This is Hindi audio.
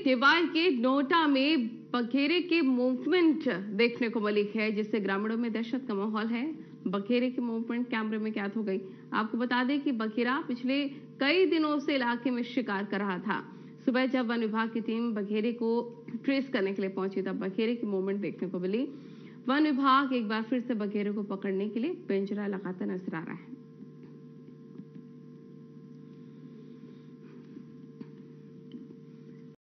टेवाल के नोटा में बघेरे की मूवमेंट देखने को मिली है, जिससे ग्रामीणों में दहशत का माहौल है। बघेरे की मूवमेंट कैमरे में कैद हो गई। आपको बता दें कि बघेरा पिछले कई दिनों से इलाके में शिकार कर रहा था। सुबह जब वन विभाग की टीम बघेरे को ट्रेस करने के लिए पहुंची, तब बघेरे की मूवमेंट देखने को मिली। वन विभाग एक बार फिर से बघेरे को पकड़ने के लिए पिंजरा लगाता नजर आ रहा है।